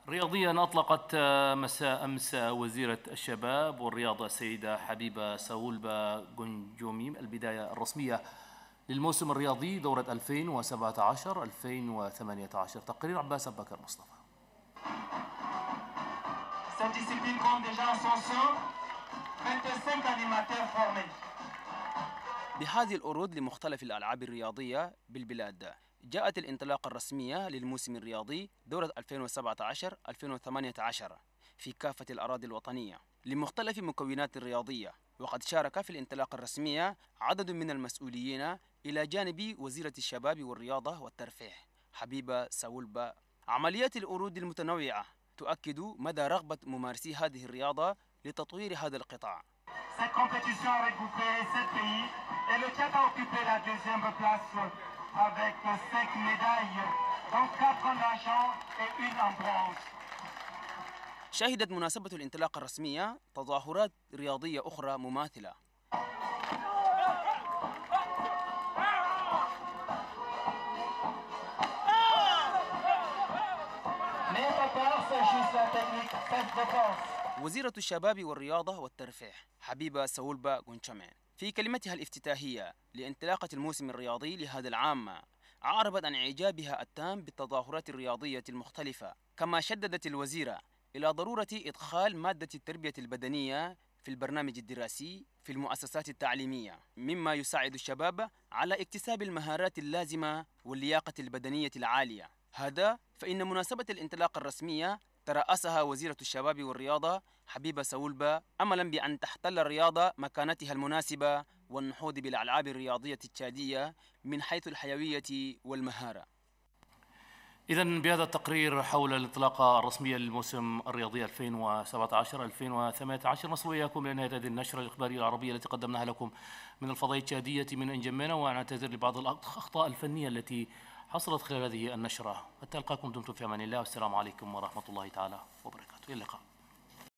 رياضيا أطلقت مساء أمس وزيرة الشباب والرياضة السيدة حبيبة ساولبا جونجوميم البداية الرسمية للموسم الرياضي دورة 2017-2018. تقرير عباس أبو بكر مصطفى. بهذه العروض لمختلف الألعاب الرياضية بالبلاد جاءت الانطلاقة الرسمية للموسم الرياضي دورة 2017-2018 في كافة الأراضي الوطنية لمختلف مكونات الرياضية، وقد شارك في الانطلاقة الرسمية عدد من المسؤولين إلى جانب وزيرة الشباب والرياضة والترفيه حبيبة ساولبا. عمليات العروض المتنوعة تؤكد مدى رغبة ممارسي هذه الرياضة لتطوير هذا القطاع. Cette compétition a regroupé 7 pays et le Tchad a occupé la deuxième place avec 5 médailles, donc 4 en argent et 1 en bronze. شهدت مناسبة الانطلاقة الرسمية تظاهرات رياضية أخرى مماثلة. وزيرة الشباب والرياضة والترفيه حبيبة ساولبا جونجوميم في كلمتها الافتتاحية لانطلاقة الموسم الرياضي لهذا العام أعربت عن إعجابها التام بالتظاهرات الرياضية المختلفة، كما شددت الوزيرة إلى ضرورة إدخال مادة التربية البدنية في البرنامج الدراسي في المؤسسات التعليمية، مما يساعد الشباب على اكتساب المهارات اللازمة واللياقة البدنية العالية. هذا فإن مناسبة الانطلاقة الرسمية ترأسها وزيرة الشباب والرياضة حبيبة ساولبا أملا بأن تحتل الرياضة مكانتها المناسبة والنهوض بالألعاب الرياضية التشادية من حيث الحيوية والمهارة. إذن بهذا التقرير حول الانطلاقة الرسمية للموسم الرياضي 2017-2018 نصل وإياكم إلى نهاية هذه النشرة الإخبارية العربية التي قدمناها لكم من الفضائية التشادية من إنجمينا، ونعتذر لبعض الأخطاء الفنية التي حصلت خلال هذه النشرة. حتى ألقاكم دمتم في أمان الله، والسلام عليكم ورحمة الله تعالى وبركاته. إلى اللقاء.